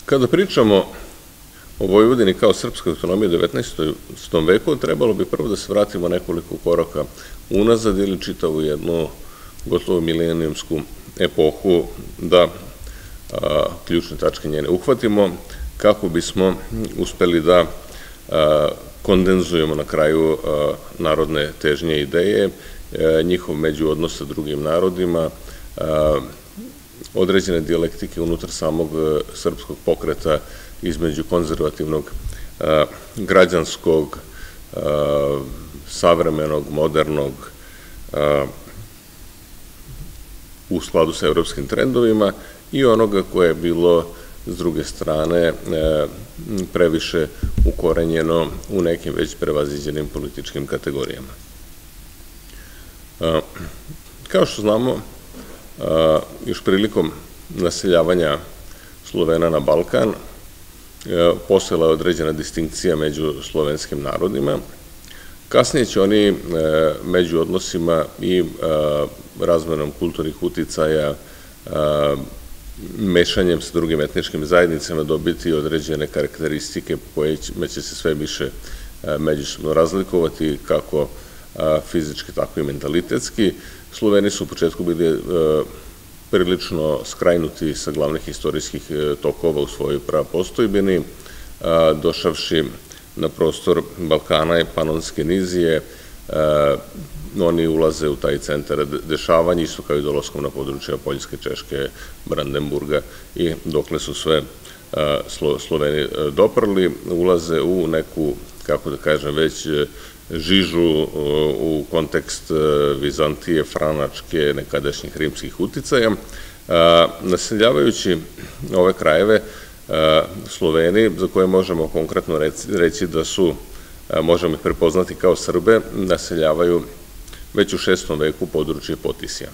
Kada pričamo o Vojvodini kao srpskoj autonomiji u 19. veku, trebalo bi prvo da se vratimo nekoliko koraka unazad ili čitavu jednu gotovo milenijumsku epohu, da ključne tačke njene uhvatimo, kako bismo uspeli da kondenzujemo na kraju narodne težnje i ideje, njihov međuodnos sa drugim narodima, određene dijalektike unutar samog srpskog pokreta između konzervativnog, građanskog, savremenog, modernog, u skladu sa evropskim trendovima i onoga koje je bilo s druge strane previše ukorenjeno u nekim već prevaziđenim političkim kategorijama. Kao što znamo, još prilikom naseljavanja Slovena na Balkan postojala je određena distinkcija među slovenskim narodima. Kasnije će oni među odnosima i razmenom kulturnih uticaja, mešanjem sa drugim etničkim zajednicama dobiti određene karakteristike koje će se sve više međusobno razlikovati, kako fizički, tako i mentalitetski. Sloveni su u početku bili prilično skrajnuti sa glavnih istorijskih tokova u svojoj prapostojbini, došavši na prostor Balkana i Panonske nizije, oni ulaze u taj centar dešavanja, isto kao i dolaskom na područja Poljske, Češke, Brandenburga i dokle su sve Sloveni doprli, ulaze u neku, kako da kažem, već žižu u kontekst Vizantije, Franačke, nekadašnjih rimskih uticaja. Naseljavajući ove krajeve, Sloveni, za koje možemo konkretno reći da su, možemo ih prepoznati kao Srbe, naseljavaju već u 6. veku područje Potisja.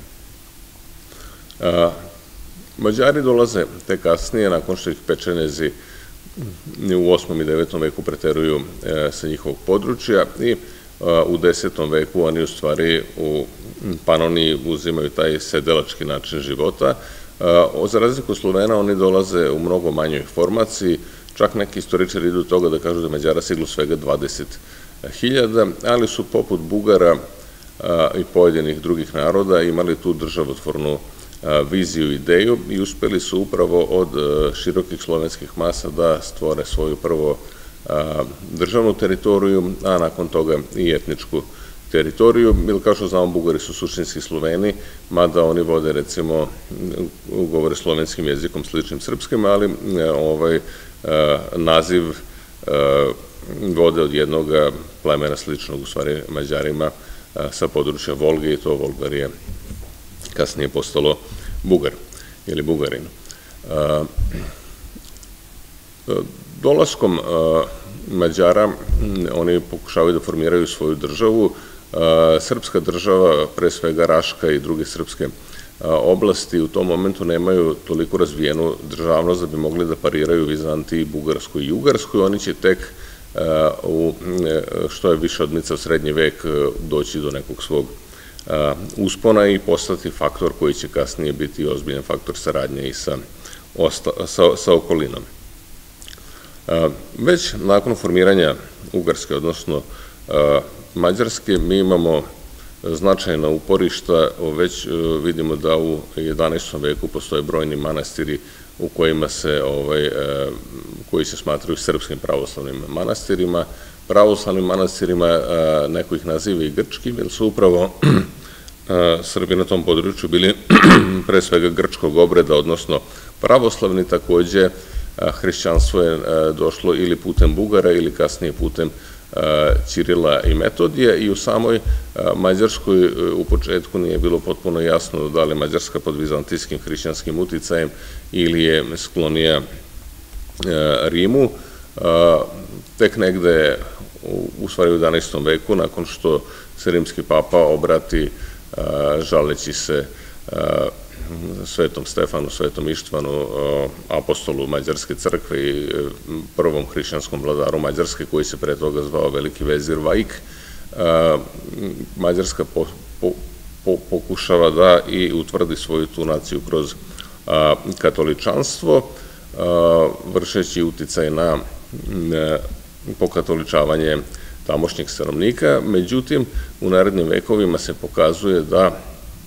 Mađari dolaze te kasnije, nakon što ih Pečenezi u 8. i 9. veku preteruju sa njihovog područja i u 10. veku oni u stvari u Panoniji uzimaju taj sedelački način života. Za razliku od Slovena oni dolaze u mnogo manjoj formaciji, čak neki istoričari idu do toga da kažu da Mađara siglo svega 20.000, ali su poput Bugara i pojedinih drugih naroda imali tu državotvornu viziju i ideju i uspeli su upravo od širokih slovenskih masa da stvore svoju prvo državnu teritoriju, a nakon toga i etničku teritoriju, ili kao što znamo, Bugari su suštinski Sloveni, mada oni vode, recimo, govore slovenskim jezikom sličnim srpskim, ali naziv vode od jednog plemena sličnog, u stvari, Mađarima sa područja Volge, i to Volgar je kasnije postalo Bugar ili Bugarin. Dolaskom Mađara oni pokušavaju da formiraju svoju državu. Srpska država, pre svega Raška i druge srpske oblasti, u tom momentu nemaju toliko razvijenu državnost da bi mogli da pariraju Vizantiji, Bugarskoj i Ugarskoj. Oni će tek što je više odmicao srednji vek doći do nekog svog uspona i postati faktor koji će kasnije biti ozbiljan faktor saradnje i sa okolinom. Već nakon formiranja Ugarske, odnosno Mađarske, mi imamo značajna uporišta, već vidimo da u 11. veku postoje brojni manastiri u koji se smatraju srpskim pravoslavnim manastirima. Pravoslavnim manastirima, neko ih naziva i grčkim, jer su upravo Srbi na tom području bili pre svega grčkog obreda, odnosno pravoslavni. Takođe, hrišćanstvo je došlo ili putem Bugara ili kasnije putem Ćirila i Metodija, i u samoj Mađarskoj u početku nije bilo potpuno jasno da li je Mađarska pod vizantijskim hrišćanskim uticajem ili je sklonija Rimu. Tek negde, u stvari u 11. veku, nakon što se rimski papa obrati žaleći se Svetom Stefanu, Svetom Ištvanu, apostolu Mađarske crkve i prvom hrišćanskom vladaru Mađarske, koji se pre toga zvao Veliki vezir Vajk, Mađarska pokušava da i utvrdi svoju tu naciju kroz katoličanstvo. vršeći uticaj na pokatoličavanje tamošnjeg stanovnika. Međutim, u narednim vekovima se pokazuje da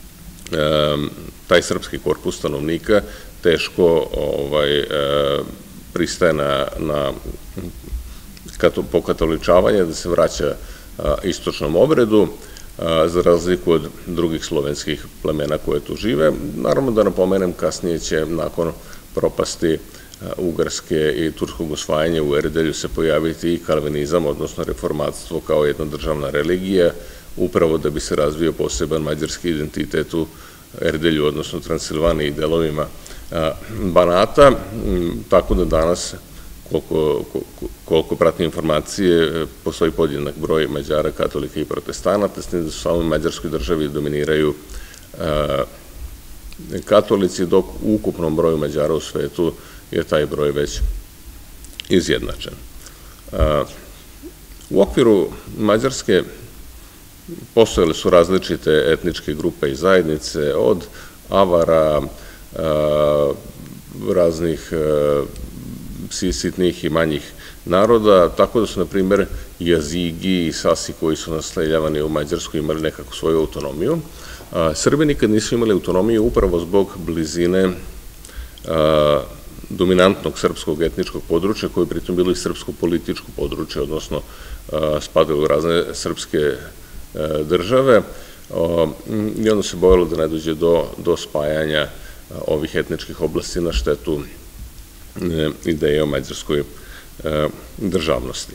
taj srpski korpus stanovnika teško pristaje na pokatoličavanje, da se vraća istočnom obredu, za razliku od drugih slovenskih plemena koje tu žive. Naravno da napomenem, kasnije će nakon propasti Ugarske i turskog osvajanja u Erdelju se pojaviti i kalvinizam, odnosno reformatstvo kao jedna državna religija, upravo da bi se razvio poseban mađarski identitet u Erdelju, odnosno Transilvaniji i delovima Banata, tako da danas, koliko pratim informacije, postoji podjednak broj Mađara, katolika i protestanata, s tim da su samo u Mađarskoj državi dominiraju katolici, dok u ukupnom broju Mađara u svetu je taj broj već izjednačen. U okviru Mađarske postojale su različite etničke grupe i zajednice, od Avara, raznih sitnih i manjih naroda, tako da su, na primjer, Jazigi i Sasi koji su naseljavani u Mađarskoj imali nekako svoju autonomiju. Srbi nikad nisu imali autonomiju upravo zbog blizine dominantnog srpskog etničkog područja, koje je pritom bilo i srpsko političko područje, odnosno spadalo u razne srpske države, i onda se bojalo da ne dođe do spajanja ovih etničkih oblasti na štetu ideje o mađarskoj državnosti.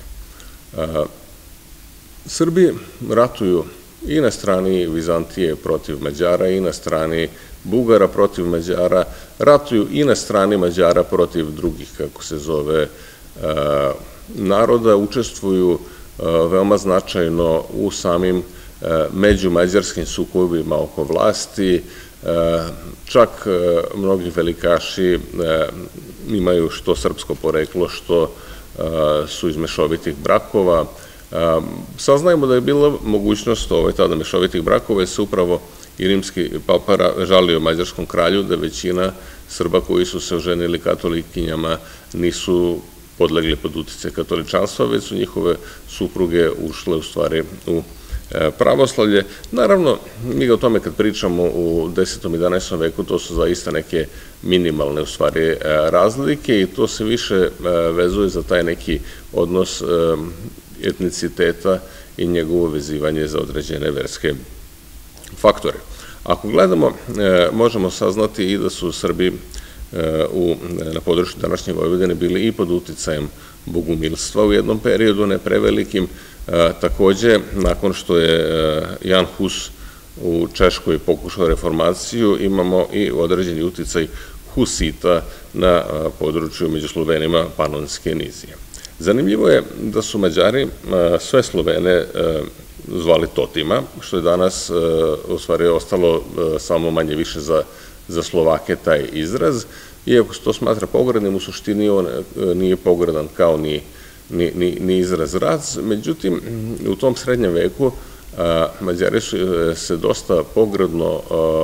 Srbi ratuju i na strani Vizantije protiv Mađara i na strani Bugara protiv Mađara, ratuju i na strani Mađara protiv drugih, kako se zove, naroda, učestvuju veoma značajno u samim međumađarskim sukobima oko vlasti, čak mnogi velikaši imaju što srpsko poreklo, što su iz mešovitih brakova. Saznajemo da je bila mogućnost tada mešovitih brakova, jer se upravo i rimski papa žalio mađarskom kralju da većina Srba koji su se oženili katolikinjama nisu podlegli pod uticaj katoličanstva, već su njihove supruge ušle u stvari u pravoslavlje. Naravno, mi o tome kad pričamo u 10. i 11. veku, to su zaista neke minimalne u stvari razlike i to se više vezuje za taj neki odnos etniciteta i njegovo vezivanje za određene verske faktore. Ako gledamo, možemo saznati i da su Srbi na području današnje Vojvodine bili i pod uticajem bogumilstva u jednom periodu, ne prevelikim. Takođe, nakon što je Jan Hus u Češkoj pokušao reformaciju, imamo i određeni uticaj Husita na području među Slovenima Panonske nizije. Zanimljivo je da su Mađari sve Slovene zvali Totima, što je danas u stvari ostalo samo manje više za Slovake taj izraz. Iako se to smatra pogrdnim, u suštini on nije pogrdan kao ni izraz rac. Međutim, u tom srednjem veku Mađari su se dosta pogrdno,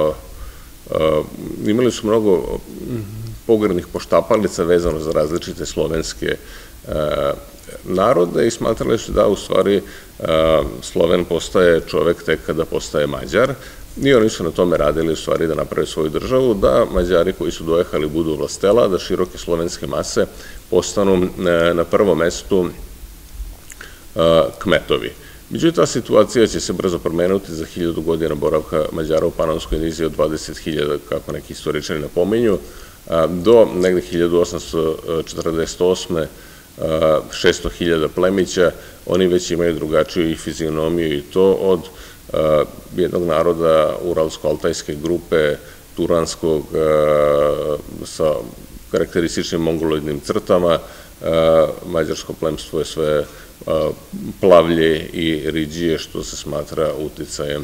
imali su mnogo pogrdnih poštapalica vezano za različite slovenske narode i smatrali su da u stvari Sloven postaje čovek tek kada postaje Mađar, i oni su na tome radili u stvari da naprave svoju državu, da Mađari koji su dojehali budu vlastela, da široke slovenske mase postanu na prvom mestu kmetovi. Međutim, ta situacija će se brzo promenuti za 1000 godina boravka Mađara u Panonskoj niziji od 20.000, kako neki istoričari napominju, do negde 1848. 600.000 plemića, oni već imaju drugačiju i fizionomiju i to od jednog naroda uralsko-altajske grupe, turanskog, sa karakterističnim mongoloidnim crtama. Mađarsko plemstvo je sve plavlje i riđije, što se smatra uticajem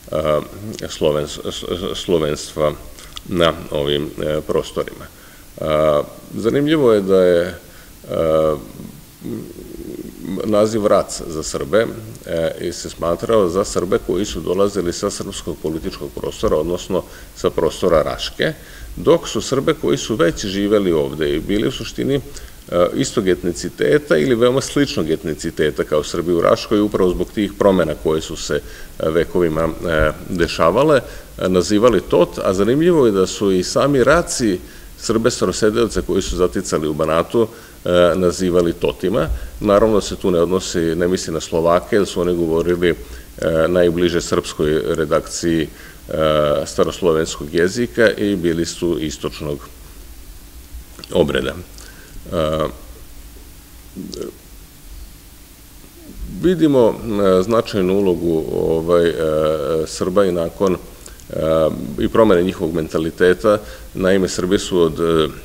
slovenstva na ovim prostorima. Zanimljivo je da je naziv Rac za Srbe se smatrao za Srbe koji su dolazili sa srpskog političkog prostora, odnosno sa prostora Raške, dok su Srbe koji su već živeli ovde i bili u suštini istog etniciteta ili veoma sličnog etniciteta kao Srbi u Raškoj, upravo zbog tih promena koje su se vekovima dešavale, nazivali Tot, a zanimljivo je da su i sami Raci Srbe starosedeoce koji su zaticali u Banatu nazivali Totima. Naravno se tu ne misli na Slovake, jer su oni govorili najbliže srpskoj redakciji staroslovenskog jezika i bili su istočnog obreda. Vidimo značajnu ulogu Srba i nakon i promene njihovog mentaliteta. Naime, Srbi su od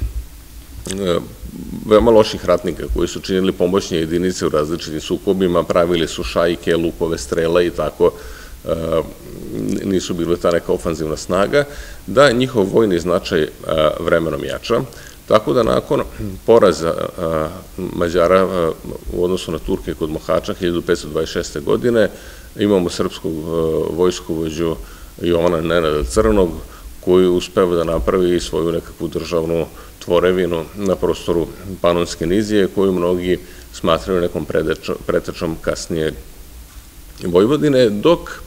veoma loših ratnika koji su činili pomoćne jedinice u različitim sukobima, pravili su šajke, lukove, strele i tako, nisu bile ta neka ofanzivna snaga, da njihov vojni značaj vremenom jača. Tako da nakon poraza Mađara u odnosu na Turke kod Mohača 1526. godine imamo srpskog vojskovođu Jovana Nenada Crnog, koji uspeva da napravi svoju nekakvu državnu tvorevinu na prostoru Panonske nizije, koju mnogi smatraju nekom pretečom kasnije Vojvodine, dok,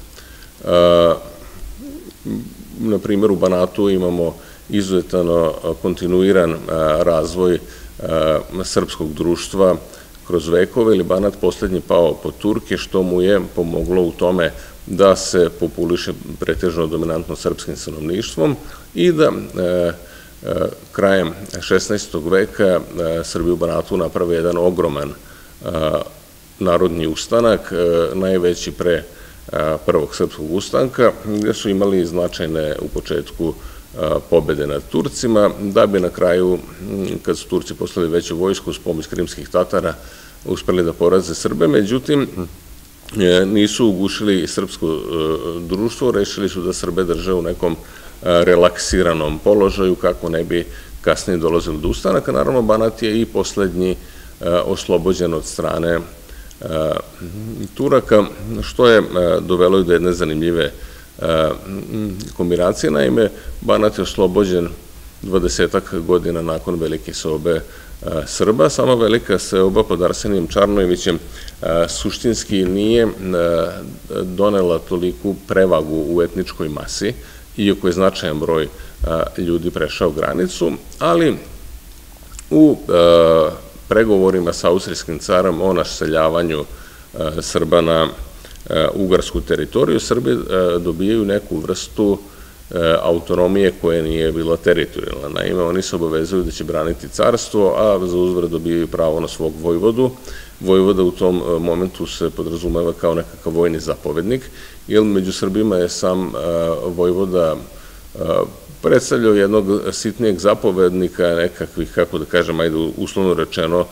na primjer, u Banatu imamo izuzetno kontinuiran razvoj srpskog društva kroz vekove, ili Banat poslednji pao pod Turke, što mu je pomoglo u tome da se populiše pretežno dominantno srpskim stanovništvom i da krajem 16. veka Srbi u Banatu naprave jedan ogroman narodni ustanak, najveći pre prvog srpskog ustanka, gde su imali značajne u početku pobede nad Turcima, da bi na kraju, kad su Turci poslali veću vojsku uz pomoć krimskih Tatara, uspeli da poraze Srbe. Međutim, nisu ugušili srpsko društvo, rešili su da Srbe drže u nekom relaksiranom položaju kako ne bi kasnije dolazili do ustanaka. Naravno, Banat je i poslednji oslobođen od strane Turaka, što je dovelo i do jedne zanimljive kombinacije. Naime, Banat je oslobođen 20 godina nakon Velike seobe Srba. Sama Velika seoba pod Arsenijem Čarnojevićem suštinski nije donela toliku prevagu u etničkoj masi, iako je značajan broj ljudi prešao granicu, ali u pregovorima sa austrijskim carom o naseljavanju Srba na ugarsku teritoriju, Srbi dobijaju neku vrstu autonomije koja nije bila teritorijalna. Naime, oni se obavezuju da će braniti carstvo, a za uzvrat dobijaju pravo na svog vojvodu. Vojvoda u tom momentu se podrazumeva kao nekakav vojni zapovednik, jer među Srbima je sam vojvoda predstavljao jednog sitnijeg zapovednika, nekakvih, kako da kažem, ajde uslovno rečeno,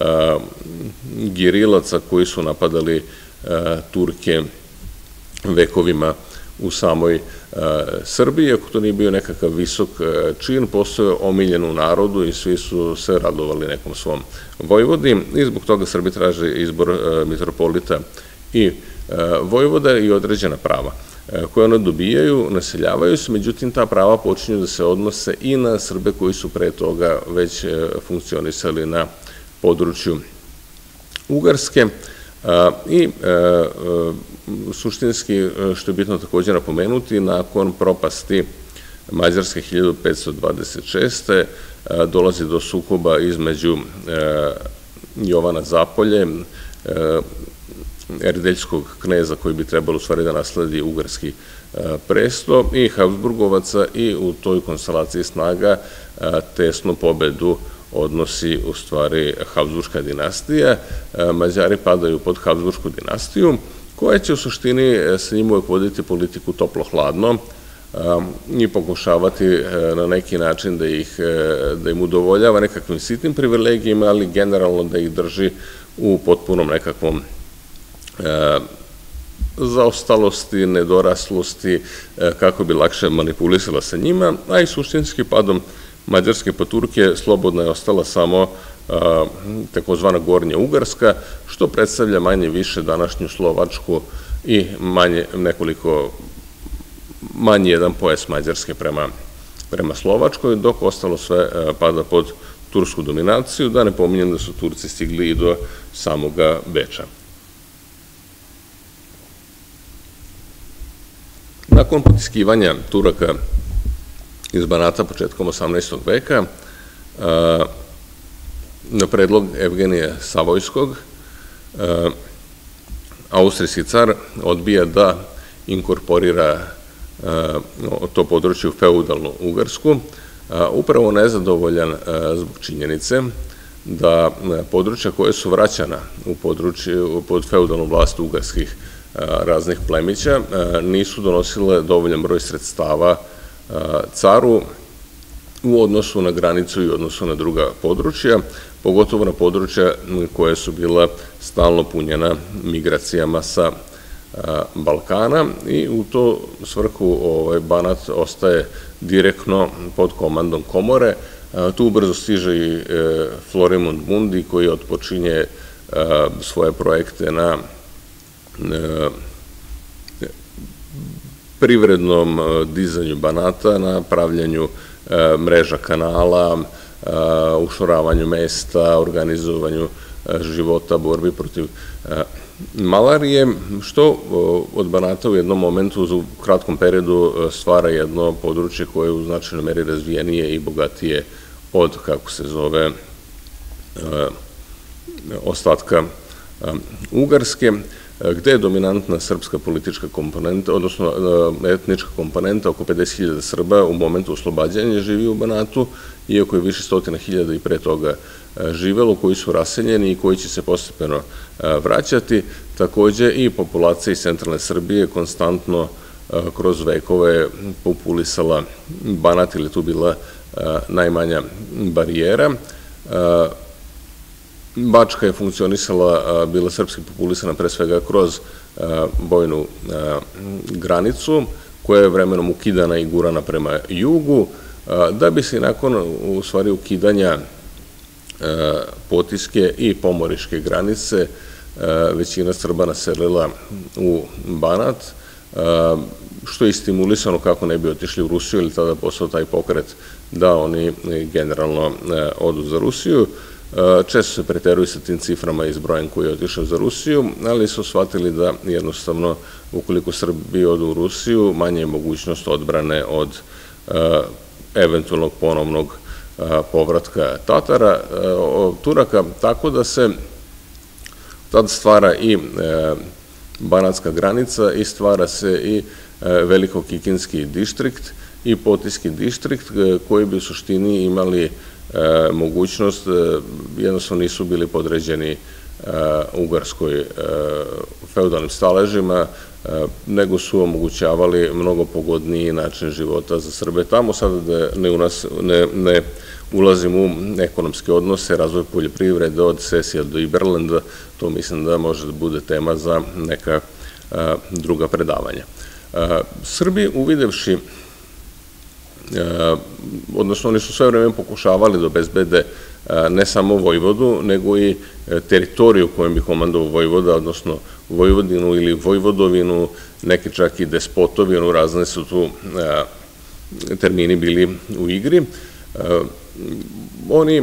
gerilaca koji su napadali Turke vekovima u samoj Srbiji. Ako to nije bio nekakav visok čin, postoje omiljen u narodu i svi su se radovali nekom svom vojvodi i zbog toga Srbi traže izbor mitropolita i vojvoda i određena prava koje one dobijaju, naseljavaju se, međutim ta prava počinju da se odnose i na Srbe koji su pre toga već funkcionisali na području Ugarske i suštinski, što je bitno također napomenuti, nakon propasti Mađarske 1526. dolazi do sukoba između Jovana Zapolje, erdeljskog kneza koji bi trebalo u stvari da nasledi ugarski presto, i Habsburgovaca, i u toj konstelaciji snaga tesnu pobedu odnosi u stvari Habsburška dinastija. Mađari padaju pod Habsburšku dinastiju, koja će u suštini sa njim uvek voditi politiku toplo-hladno i pokušavati na neki način da im udovoljava nekakvim sitnim privilegijima, ali generalno da ih drži u potpunom nekakvom zaostalosti, nedoraslosti, kako bi lakše manipulisala sa njima, a i suštinski padom Mađarske pod Turke slobodna je ostala samo takozvana Gornja Ugarska, što predstavlja manje više današnju Slovačku i manji jedan pojas Mađarske prema Slovačkoj, dok ostalo sve pada pod tursku dominaciju, da ne pominjem da su Turci stigli i do samoga Beča. Nakon potiskivanja Turaka iz Banata početkom 18. veka, na predlog Evgenija Savojskog, austrijski car odbija da inkorporira to područje u feudalnu Ugarsku, upravo nezadovoljan zbog činjenice da područja koje su vraćana pod feudalnu vlast ugarskih raznih plemića nisu donosile dovoljan broj sredstava caru u odnosu na granicu i u odnosu na druga područja, pogotovo na područja koje su bila stalno punjena migracijama sa Balkana, i u to svrhu Banat ostaje direktno pod komandom Komore. Tu ubrzo stiže i Florimond Mundi, koji otpočinje svoje projekte na privrednom dizanju Banata, na pravljanju mreža kanala, ušoravanju mesta, organizovanju života, borbi protiv malarije, što od Banata u jednom momentu, u kratkom periodu, stvara jedno područje koje je u značajnoj meri razvijenije i bogatije od, kako se zove, ostatka Ugarske, gde je dominantna srpska politička komponenta, odnosno etnička komponenta, oko 50.000 Srba u momentu oslobađanja živi u Banatu, iako je više stotina hiljada i pre toga živelo, koji su raseljeni i koji će se postepeno vraćati. Takođe i populacija iz centralne Srbije konstantno kroz vekove populisala Banat, ili tu bila najmanja barijera. Bačka je funkcionisala, bila srpski populisana pre svega kroz vojnu granicu, koja je vremenom ukidana i gurana prema jugu, da bi se nakon, u stvari, ukidanja Potiske i Pomoriške granice većina Srba naselila u Banat, što je stimulisano kako ne bi otišli u Rusiju, ili tada postao taj pokret da oni generalno odu za Rusiju. Često se preteruju sa tim ciframa i s brojem koji je otišao za Rusiju, ali su shvatili da jednostavno, ukoliko Srbi odu u Rusiju, manje je mogućnost odbrane od eventualnog ponovnog povratka Turaka, tako da se tad stvara i banatska granica i stvara se i Velikokikinski distrikt i Potiski distrikt, koji bi u suštini imali mogućnost, jednostavno nisu bili podređeni Ugarskoj feudalnim staležima, nego su omogućavali mnogo pogodniji način života za Srbe tamo. Sada da ne ulazim u ekonomske odnose, razvoj poljoprivrede od Sesija do Iberlanda, to mislim da može da bude tema za neka druga predavanja. Srbi, uvidevši, odnosno oni su sve vreme pokušavali da obezbede ne samo Vojvodu, nego i teritoriju kojom bi komandovao Vojvoda, odnosno Vojvodinu ili Vojvodovinu, neki čak i Despotovinu, razne su tu termini bili u igri. Oni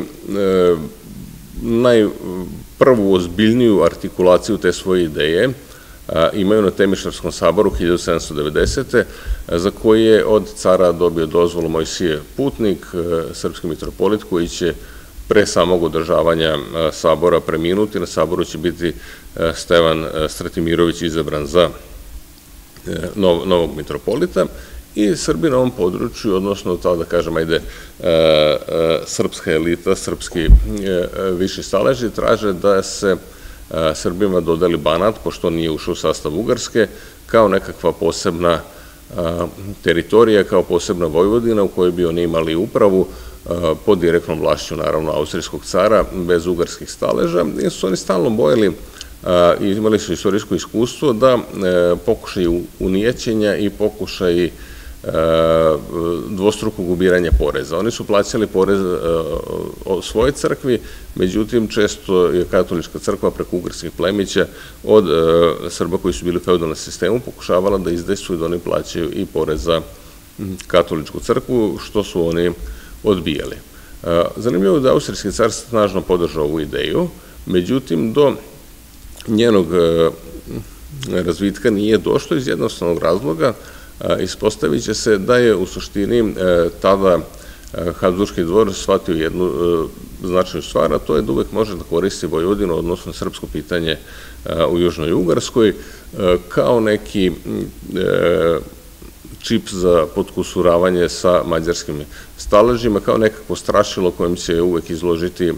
najprvu ozbiljniju artikulaciju te svoje ideje imaju na Temišvarskom saboru 1790. za koji je od cara dobio dozvolu Mojsije Putnik, srpski mitropolit, koji će pre samog održavanja sabora preminuti. Na saboru će biti Stevan Stratimirović izabran za novog mitropolita, i Srbi na ovom području, odnosno, tako da kažem, srpska elita, srpski viši staleži, traže da se Srbima dodeli Banat, pošto nije ušao u sastav Ugarske, kao nekakva posebna teritorija, kao posebna Vojvodina u kojoj bi oni imali upravu pod direktnom vlašću, naravno, austrijskog cara, bez ugarskih staleža, jer su oni stalno bojali i imali su istorijsko iskustvo da pokušaj unijećenja i pokušaj dvostrukog ubiranja poreza. Oni su plaćali porez svoje crkvi, međutim često je katolička crkva preko ugarskih plemića od Srba koji su bili u feudalnom sistemu pokušavala da izdejstvuju da oni plaćaju i porez za katoličku crkvu, što su oni odbijali. Zanimljivo je da Austrijski car snažno podržao ovu ideju, međutim do njenog razvitka nije došlo iz jednostavnog razloga. Ispostavit će se da je u suštini tada Habsburški dvor shvatio jednu značajnu stvar, a to je da uvek može da koristi Vojvodinu, odnosno srpsko pitanje u Južnoj Ugarskoj, kao neki čip za potkusuravanje sa mađarskim staležima, kao nekako strašilo kojim će uvek izložiti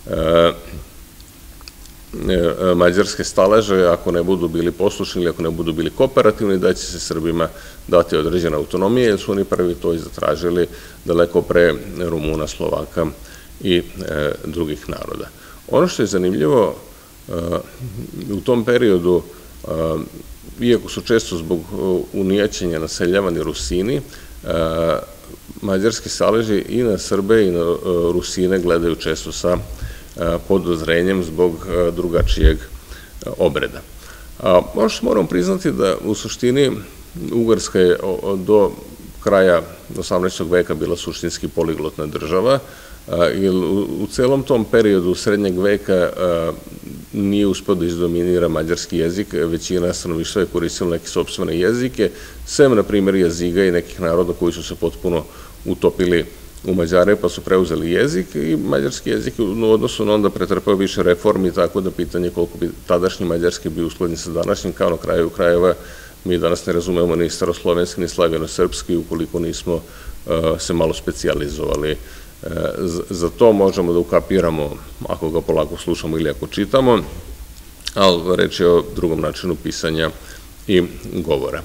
mađarske staleže ako ne budu bili poslušni ili ako ne budu bili kooperativni, da će se Srbima dati određena autonomija, jer su oni prvi to i zatražili daleko pre Rumuna, Slovaka i drugih naroda. Ono što je zanimljivo, u tom periodu, iako su često zbog unijaćenja naseljavani Rusini, mađarski staleži i na Srbe i na Rusine gledaju često sa podozrenjem zbog drugačijeg obreda. Ono što moramo priznati da u suštini Ugarska je do kraja 18. veka bila suštinski poliglotna država, jer u celom tom periodu srednjeg veka nije uspeo da izdominira mađarski jezik, većina stanovništva je koristila neke sopstvene jezike, sem, na primjer, jeziga i nekih naroda koji su se potpuno utopili u Mađare, pa su preuzeli jezik i mađarski jezik u odnosu na onda pretrpao više reformi, tako da pitanje koliko bi tadašnji mađarski bio usklađen sa današnjim, kao na kraju krajeva mi danas ne razumemo ni staroslovenski, ni slavjeno-srpski, ukoliko nismo se malo specijalizovali. Za to možemo da ukapiramo ako ga polako slušamo ili ako čitamo, ali reč je o drugom načinu pisanja i govora.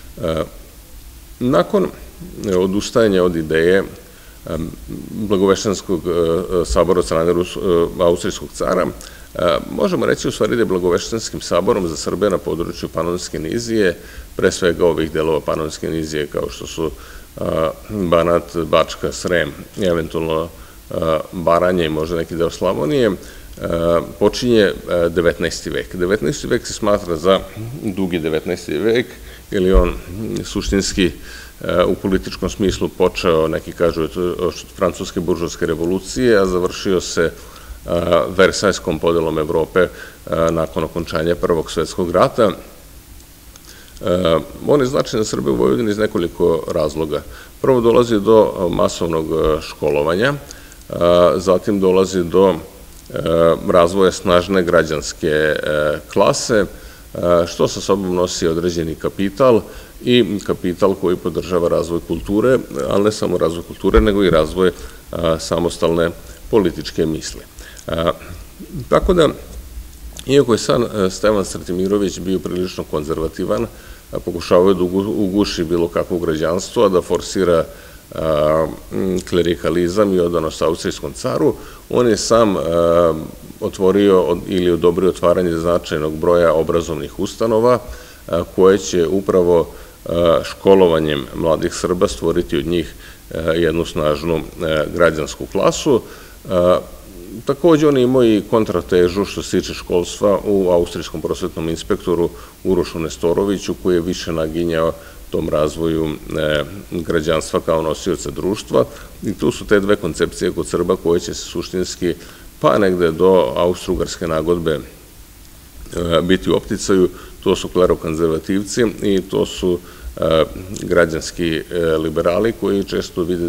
Nakon odustajanja od ideje Blagoveštanskog sabora od strane austrijskog cara, možemo reći u stvari da je Blagoveštanskim saborom za Srbe na području Panonske nizije, pre svega ovih delova Panonske nizije kao što su Banat, Bačka, Srem, eventualno Baranja i možda neki deo Slavonije, počinje 19. vek. 19. vek se smatra za dugi 19. vek, jer je on suštinski u političkom smislu počeo, neki kažu, od francuske buržovske revolucije, a završio se Versajskom podelom Evrope nakon okončanja Prvog svetskog rata. On je značajan za Srbe u Vojvodini iz nekoliko razloga. Prvo dolazi do masovnog školovanja, zatim dolazi do razvoja snažne građanske klase, što sa sobom nosi određeni kapital i kapital koji podržava razvoj kulture, ali ne samo razvoj kulture, nego i razvoj samostalne političke misli. Tako da, iako je sam Stevan Stratimirović bio prilično konzervativan, pokušavao da uguši bilo kakvo građanstvo, a da forsira klerikalizam i odanost austrijskom caru, on je sam otvorio ili odobrio otvaranje značajnog broja obrazovnih ustanova koje će upravo školovanjem mladih Srba stvoriti od njih jednu snažnu građansku klasu. Takođe on je imao i kontratežu što se tiče školstva u austrijskom prosvetnom inspektoru Urošu Nestoroviću, koji je više naginjao tom razvoju građanstva kao nosioca društva. I tu su te dve koncepcije kod Srba koje će se suštinski pa negde do austro-ugarske nagodbe biti u opticaju. To su klerokonzervativci i to su građanski liberali koji često vide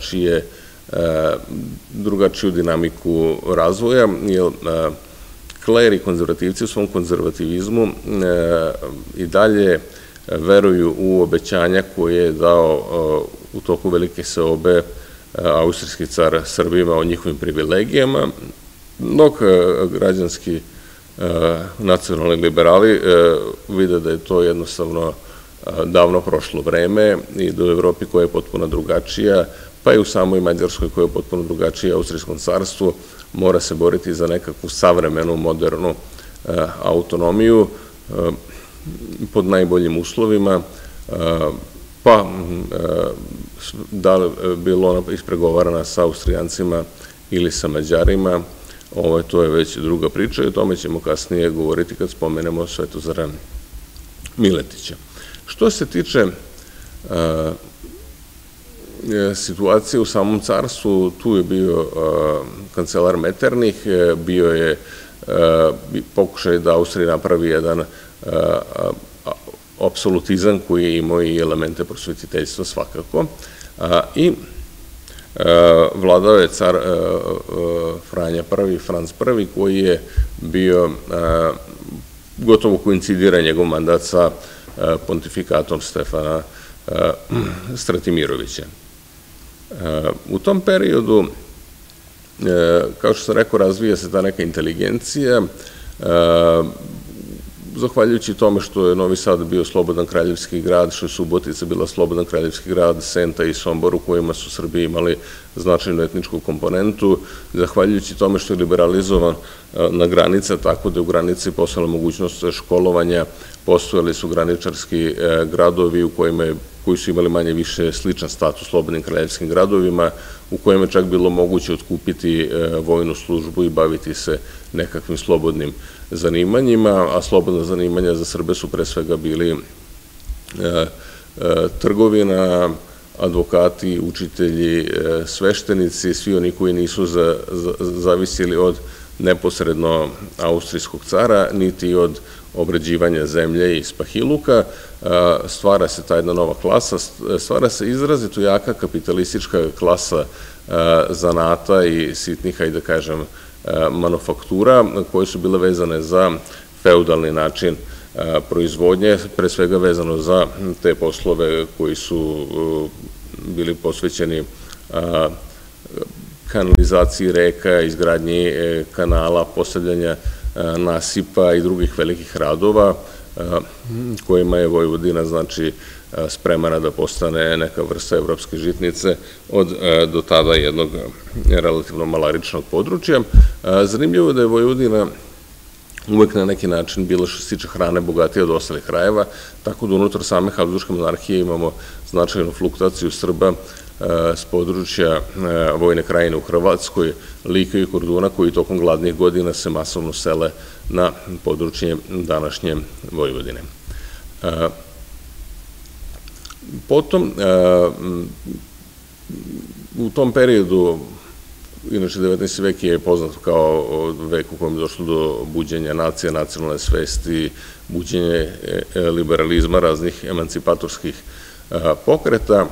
drugačiju dinamiku razvoja, jer kler i konzervativci u svom konzervativizmu i dalje veruju u obećanja koje je dao u toku velike seobe austrijski car Srbima o njihovim privilegijama, dok građanski nacionalni liberali vide da je to jednostavno davno prošlo vreme i da u Evropi koja je potpuno drugačija, pa i u samoj Mađarskoj koja je potpuno drugačija, austrijskom carstvu, mora se boriti za nekakvu savremenu, modernu autonomiju pod najboljim uslovima. pa da li bilo ona ispregovarana sa Austrijancima ili sa Mađarima, to je već druga priča i o tome ćemo kasnije govoriti kad spomenemo Svetozara Miletića. Što se tiče situacije u samom carstvu, tu je bio kancelar Metternich, bio je pokušaj da Austrija napravi jedan apsolutizam koji je imao i elemente prosvetiteljstva svakako, i vladao je car Franja I, Franc I, koji je bio, gotovo koincidira njegov mandat sa pontifikatom Stefana Stratimirovića. U tom periodu, kao što sam rekao, razvija se ta neka inteligencija, zahvaljujući tome što je Novi Sad bio slobodan kraljevski grad, što je Subotica bila slobodan kraljevski grad, Senta i Sombor u kojima su Srbi imali značajnu etničku komponentu, zahvaljujući tome što je liberalizovan na granica, tako da je u granici postojala mogućnost školovanja, postojali su graničarski gradovi koji su imali manje više sličan status slobodnim kraljevskim gradovima, u kojima je čak bilo moguće otkupiti vojnu službu i baviti se nekakvim slobodnim zanimanjima, a slobodna zanimanja za Srbe su pre svega bili trgovina, advokati, učitelji, sveštenici, svi oni koji nisu zavisili od neposredno austrijskog cara, niti od obrađivanja zemlje i spahiluka. Stvara se ta jedna nova klasa, stvara se izrazito jaka kapitalistička klasa zanata i sitnih, hajde da kažem, manufaktura, koje su bile vezane za feudalni način proizvodnje, pre svega vezano za te poslove koji su bili posvećeni kanalizaciji reka, izgradnji kanala, postavljanja nasipa i drugih velikih radova, kojima je Vojvodina, znači, spremana da postane neka vrsta evropske žitnice od do tada jednog relativno malaričnog područja. Zanimljivo je da je Vojvodina uvek na neki način bila, što se tiče hrane, bogatija od ostalih krajeva, tako da unutar same Habsburške monarhije imamo značajnu fluktuaciju Srba s područja Vojne krajine u Hrvatskoj, Like i Korduna, koji tokom gladnih godina se masovno sele na područje današnje Vojvodine. Potom, u tom periodu, inače 19. vek je poznat kao vek u kojem je došlo do buđenja nacija, nacionalne svesti, buđenje liberalizma, raznih emancipatorskih pokreta.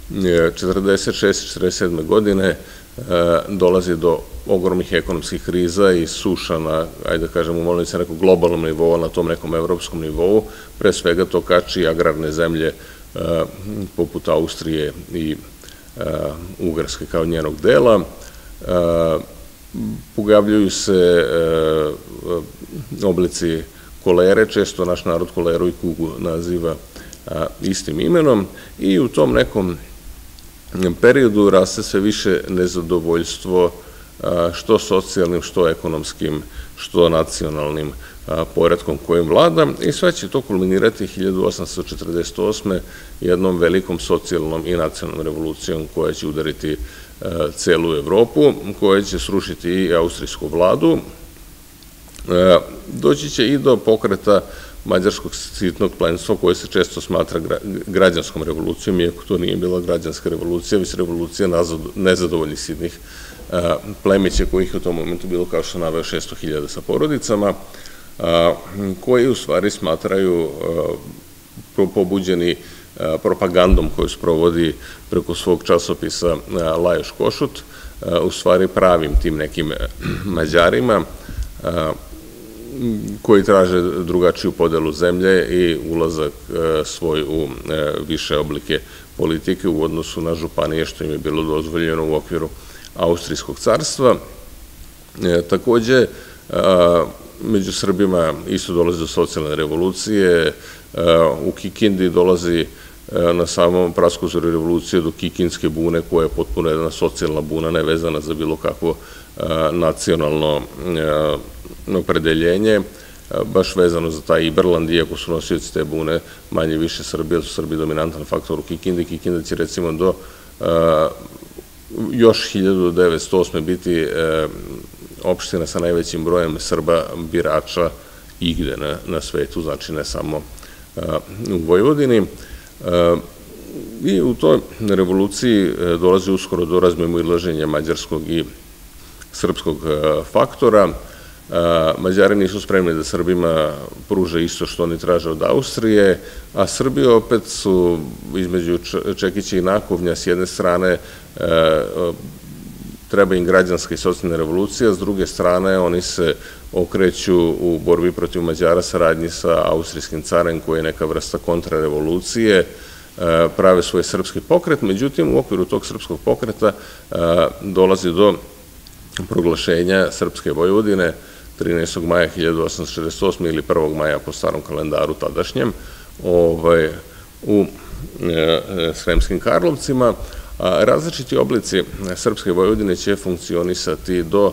46. 47. godine dolazi do ogromnih ekonomskih kriza i suša na, ajde da kažemo, molim se, nekom globalnom nivou, na tom nekom evropskom nivou. Pre svega to kači agrarne zemlje poput Austrije i Ugarske kao njenog dela. Pojavljuju se oblici kolere, često naš narod koleru i kugu naziva istim imenom, i u tom nekom periodu raste sve više nezadovoljstvo što socijalnim, što ekonomskim, što nacionalnim poretkom kojim vlada, i sve će to kulminirati 1848. jednom velikom socijalnom i nacionalnom revolucijom koja će udariti celu Evropu, koja će srušiti i austrijsku vladu. Doći će i do pokreta mađarskog sitnog plemstva, koje se često smatra građanskom revolucijom, iako to nije bila građanska revolucija, već revolucija nezadovoljnih sitnih plemića, kojih je u tom momentu bilo, kao što naveo, 600.000 sa porodicama, koji u stvari smatraju, pobuđeni propagandom koju sprovodi preko svog časopisa Lajoš Košut, u stvari pravim tim nekim Mađarima, koji traže drugačiju podelu zemlje i ulazak svoj u više oblike politike u odnosu na županije, što im je bilo dozvoljeno u okviru Austrijskog carstva. Takođe, među Srbima isto dolazi do socijalne revolucije. U Kikindi dolazi na samom praskozoru revolucije do Kikinske bune, koja je potpuno jedna socijalna buna, nevezana za bilo kakvo nacionalno opredeljenje, baš vezano za taj Iberland, iako su nosioci te bune manje više Srbi, jer su Srbi dominantan faktor u Kikindi. Kikinda će recimo do još 1908. biti opština sa najvećim brojem Srba birača igde na svetu, znači ne samo u Vojvodini. I u toj revoluciji dolazi uskoro do razmimoilaženja mađarskog i srpskog faktora. Mađari nisu spremni da Srbima pruže isto što oni traže od Austrije, a Srbi opet su između čekića i nakovnja. S jedne strane treba im građanska i socijalna revolucija, s druge strane oni se okreću u borbi protiv Mađara saradnji sa austrijskim carem koji je neka vrsta kontrarevolucije, prave svoj srpski pokret. Međutim, u okviru tog srpskog pokreta dolazi do proglašenja Srpske Vojvodine 13. maja 1868. ili 1. maja po starom kalendaru tadašnjem u Sremskim Karlovcima. Različiti oblici Srpske Vojvodine će funkcionisati do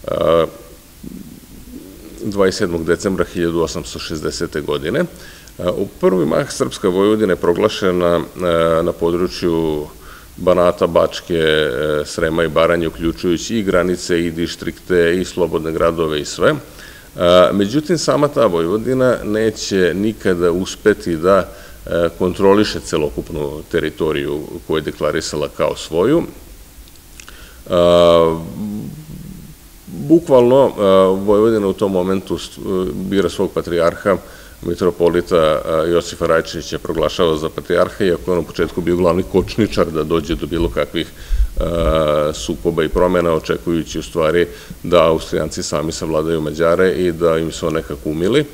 27. decembra 1860. godine. U prvi mah Srpska Vojvodina je proglašena na području Banata, Bačke, Srema i Baranje, uključujući i granice, i dištrikte, i slobodne gradove i sve. Međutim, sama ta Vojvodina neće nikada uspeti da kontroliše celokupnu teritoriju koju je deklarisala kao svoju. Bukvalno, Vojvodina u tom momentu bira svog patrijarha, mitropolita Josifa Rajčevića proglašava za patrijarha, iako je on u početku bio glavni kočničar da dođe do bilo kakvih sukoba i promjena, očekujući u stvari da Austrijanci sami savladaju Mađare i da im se on nekako umili.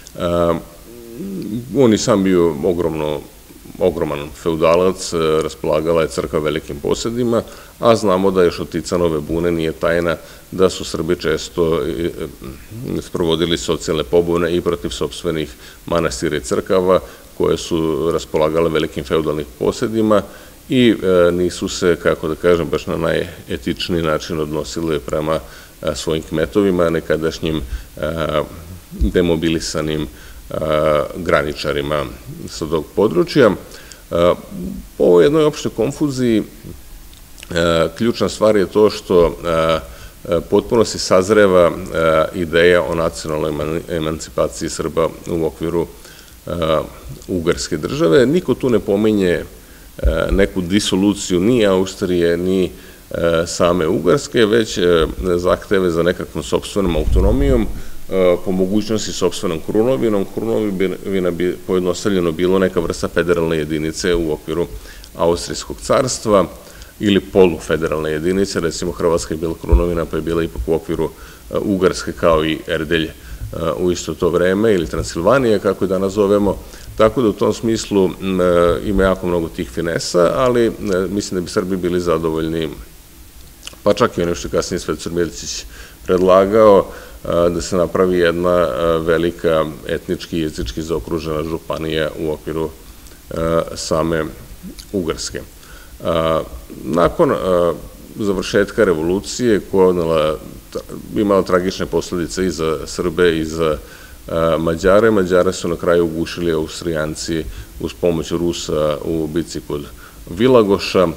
On je sam bio ogroman feudalac, raspolagala je crkva velikim posedima, a znamo da još od Ticanove bune nije tajna da su Srbi često sprovodili socijalne pobune i protiv sopstvenih manastira i crkava koje su raspolagale velikim feudalnim posedima i nisu se, kako da kažem, baš na najetičniji način odnosili prema svojim kmetovima, nekadašnjim demobilisanim graničarima sa tog područja. Po ovoj jednoj opštoj konfuziji ključna stvar je to što potpuno se sazreva ideja o nacionalnoj emancipaciji Srba u okviru Ugarske države. Niko tu ne pominje neku disoluciju ni Austrije, ni same Ugarske, već zahteve za nekakvom sopstvenom autonomijom, po mogućnosti sopstvenom krunovinom. Krunovina bi pojednostavljeno bilo neka vrsta federalne jedinice u okviru Austrijskog carstva ili polufederalne jedinice, recimo Hrvatska je bila krunovina pa je bila ipak u okviru Ugarske kao i Erdelj u isto to vreme ili Transilvanija kako je danas zovemo, tako da u tom smislu ima jako mnogo tih finesa, ali mislim da bi Srbi bili zadovoljni, pa čak i ono što je kasnije Svetozar Miličić predlagao, da se napravi jedna velika etnički i jezički zaokružena županija u okviru same Ugarske. Nakon završetka revolucije koja je imala tragične posledice i za Srbe i za Mađare, Mađare su na kraju ugušili Austrijanci uz pomoć Rusa u bici kod Vilagoša.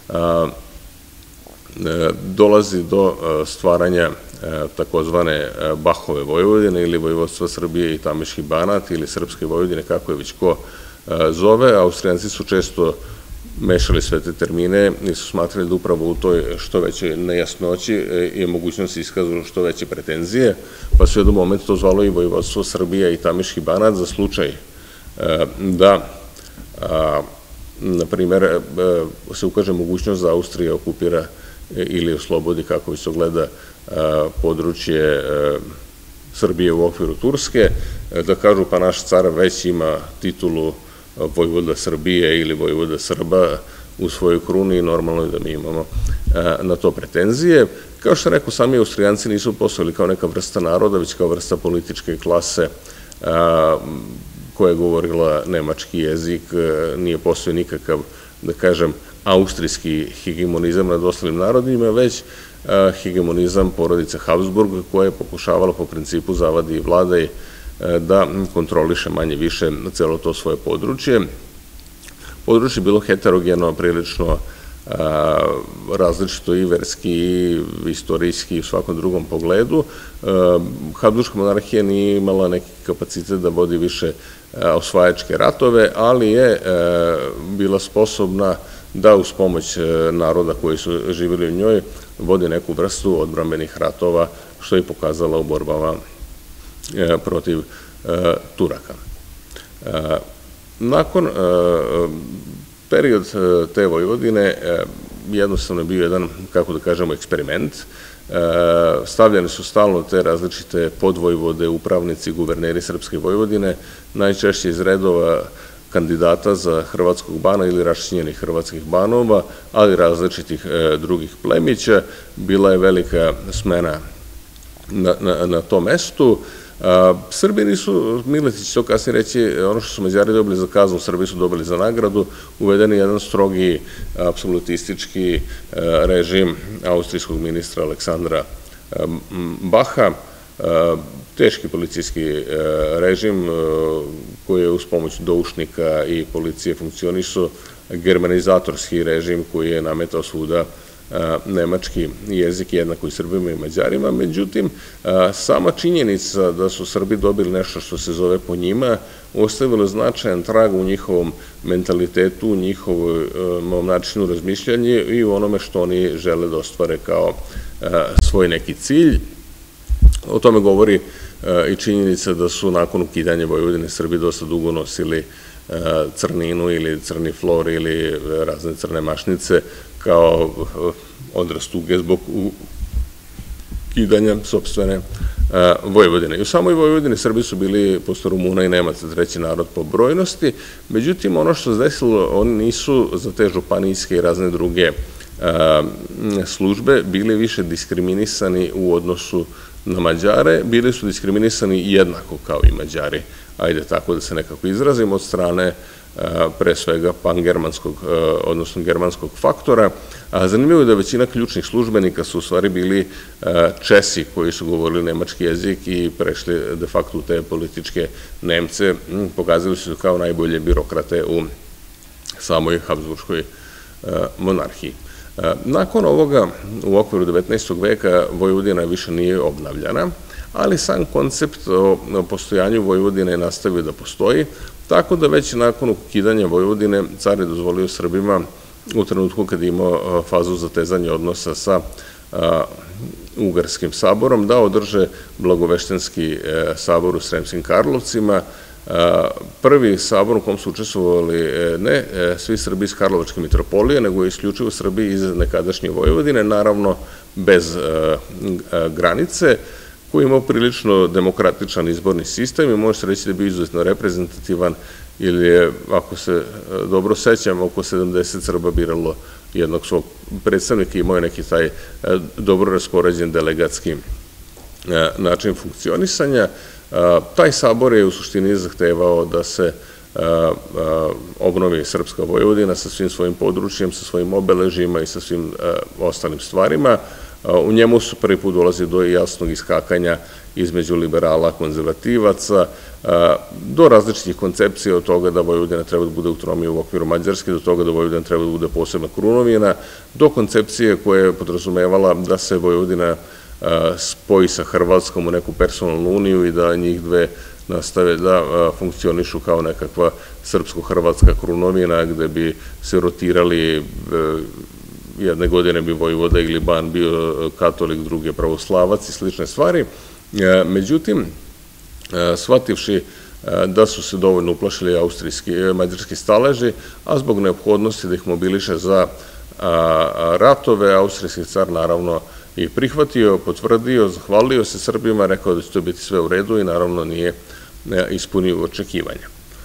Dolazi do stvaranja takozvane Bahove Vojvodine ili Vojvodstva Srbije i Tamiški Banat ili Srpske Vojvodine, kako je već ko zove. Austrijanci su često mešali sve te termine i su smatrali da upravo u toj što većoj nejasnoći je mogućnost iskazu što veće pretenzije, pa su jednom momentu to zvalo i Vojvodstvo Srbije i Tamiški Banat za slučaj da, na primer, se ukaže mogućnost da Austrija okupira ili oslobodi, kako se gleda, područje Srbije u okviru Turske, da kažu pa naš car već ima titulu Vojvoda Srbije ili Vojvoda Srba u svojoj kruni i normalno je da mi imamo na to pretenzije. Kao što rekao, sami Austrijanci nisu postojali kao neka vrsta naroda, već kao vrsta političke klase koja je govorila nemački jezik, nije postojao nikakav, da kažem, austrijski hegemonizam nad ostalim narodima, već hegemonizam porodice Habsburg koja je pokušavala po principu zavadi i vladaj da kontroliše manje više celo to svoje područje. Područje je bilo heterogeno, prilično različito i verski i istorijski i u svakom drugom pogledu. Habsburška monarhija nije imala neki kapacitet da vodi više osvajačke ratove, ali je bila sposobna da uz pomoć naroda koji su živjeli u njoj vodi neku vrstu odbrambenih ratova, što je pokazala u borbama protiv Turaka. Nakon period te Vojvodine jednostavno je bio jedan, kako da kažemo, eksperiment. Stavljene su stalno te različite podvojvode, upravnici, guverneri Srpske Vojvodine, najčešće iz redova kandidata za hrvatskog bana ili raščinjenih hrvatskih banova, ali različitih drugih plemića. Bila je velika smena na tom mestu. Srbi nisu, Miletić će to kasnije reći, ono što su Mađari dobili za kaznu, Srbi su dobili za nagradu, uveden je jedan strogi, apsolutistički režim austrijskog ministra Aleksandra Baha, teški policijski režim koji je uz pomoć doušnika i policije funkcionisao, germanizatorski režim koji je nametao svuda nemački jezik jednako i Srbima i Mađarima. Međutim, sama činjenica da su Srbi dobili nešto što se zove po njima ostavilo značajan trag u njihovom mentalitetu, u njihovom načinu razmišljanja i u onome što oni žele da ostvare kao svoj neki cilj. O tome govori i činjenica da su nakon ukidanja Vojvodine Srbi dosta dugo nosili crninu ili crni flor ili razne crne mašnice kao odraz tuge zbog ukidanja sopstvene Vojvodine. I u samoj Vojvodini Srbi su bili posle Rumuna i Nemaca treći narod po brojnosti, međutim ono što se desilo, oni nisu za te županijske i razne druge službe bili više diskriminisani u odnosu na Mađare, bili su diskriminisani jednako kao i Mađari, ajde tako da se nekako izrazim, od strane pre svega pangermanskog, odnosno germanskog faktora. Zanimljivo je da većina ključnih službenika su u stvari bili Česi koji su govorili nemački jezik i prešli de facto u te političke Nemce, pokazali su kao najbolje birokrate u samoj Habsburškoj monarhiji. Nakon ovoga, u okviru 19. veka, Vojvodina više nije obnavljana, ali sam koncept o postojanju Vojvodine je nastavio da postoji, tako da već nakon ukidanja Vojvodine car je dozvolio Srbima u trenutku kad je imao fazu zatezanja odnosa sa Ugarskim saborom da održe blagoveštenski sabor u Sremskim Karlovcima. Prvi sabor u kom su učestvovali ne svi Srbi iz Karlovačke mitropolije, nego isključivo Srbi iz nekadašnje Vojvodine, naravno bez granice, koji je imao prilično demokratičan izborni sistem i može se reći da je bio izuzetno reprezentativan, ili je, ako se dobro sećam, oko 70 Srba biralo jednog svog predstavnika i imao je neki taj dobro raspoređen delegatski način funkcionisanja. Taj sabor je u suštini zahtevao da se obnovi Srpska Vojvodina sa svim svojim područjem, sa svojim obeležjima i sa svim ostalim stvarima. U njemu su prvi put dolazili do jasnog iskakanja između liberala, konzervativaca, do različitih koncepcija od toga da Vojvodina treba da bude autonomija u okviru Mađarske, do toga da Vojvodina treba da bude posebna krunovina, do koncepcije koja je podrazumevala da se Vojvodina spoji sa Hrvatskom u neku personalnu uniju i da njih dve nastave da funkcionišu kao nekakva srpsko-hrvatska krunovina gde bi se rotirali, jedne godine bi vojvoda ili ban bio katolik, druge pravoslavac i slične stvari. Međutim, shvativši da su se dovoljno uplašili mađarski staleži, a zbog neophodnosti da ih mobiliše za ratove, austrijski car naravno i prihvatio, potvrdio, zahvalio se Srbima, rekao da će to biti sve u redu i naravno nije ispunio očekivanja.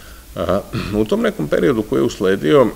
U tom nekom periodu koji je usledio,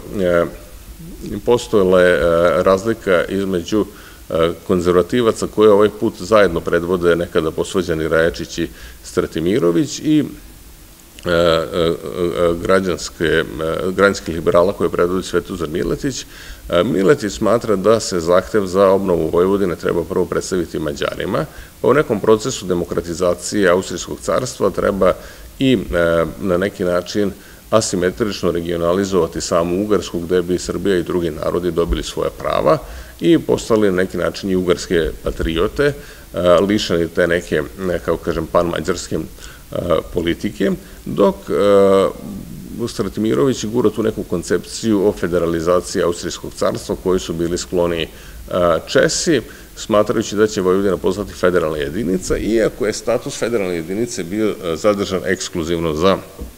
postojala je razlika između konzervativaca koje ovaj put zajedno predvode nekada posvađani Rajačić i Stratimirović i građanskih liberala koje predvodi Svetozar Miletić. Miletić smatra da se zahtev za obnovu Vojvodine treba prvo predstaviti Mađarima, pa u nekom procesu demokratizacije Austrijskog carstva treba i na neki način asimetrično regionalizovati samu Ugarsku, gde bi Srbija i drugi narodi dobili svoja prava i postali na neki način i ugarske patriote, lišeni te neke, kako kažem, pan-mađarske politike, dok Stratimirović gura tu neku koncepciju o federalizaciji Austrijskog carstva koji su bili skloni Česi, smatrajući da će Vojvodina postati federalna jedinica, iako je status federalne jedinice bio zadržan ekskluzivno za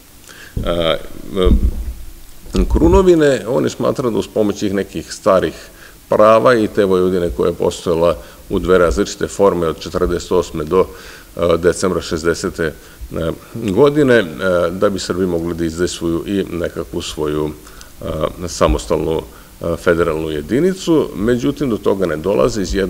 Krunovine. On je smatrao da uz pomoć tih nekih starih prava i te Vojvodine koja je postojala u dve različite forme od 1948. do decembra 1960. godine, da bi Srbi mogli da izdejstvuju i nekakvu svoju samostalnu federalnu jedinicu. Međutim, do toga ne dolazi iz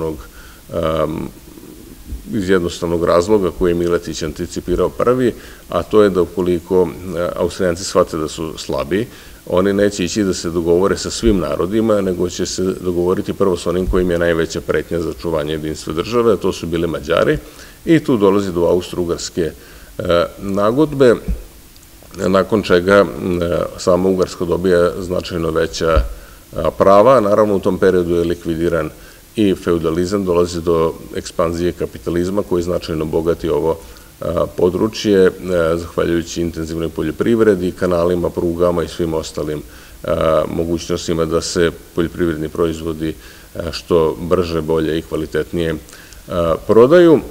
jednostavnog razloga koji je Miletić anticipirao prvi, a to je da ukoliko Austrijanci shvate da su slabi, oni neće ići da se dogovore sa svim narodima, nego će se dogovoriti prvo sa onim kojim je najveća pretnja za čuvanje jedinstva države, a to su bili Mađari, i tu dolazi do Austro-Ugarske nagodbe, nakon čega sama Ugarska dobija značajno veća prava. Naravno, u tom periodu je likvidiran i feudalizam, dolazi do ekspanzije kapitalizma koji značajno bogati ovo područje, zahvaljujući intenzivnoj poljoprivredi, kanalima, prugama i svim ostalim mogućnostima da se poljoprivredni proizvodi što brže, bolje i kvalitetnije prodaju.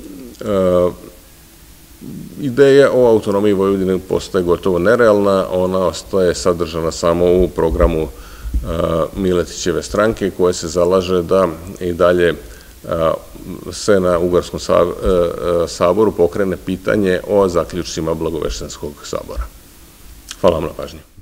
Ideja o autonomiji Vojvodine postaje gotovo nerealna, ona ostaje sadržana samo u programu Miletićeve stranke koja se zalaže da i dalje se na Ugarskom saboru pokrene pitanje o zaključcima Blagoveštenskog sabora. Hvala vam na pažnji.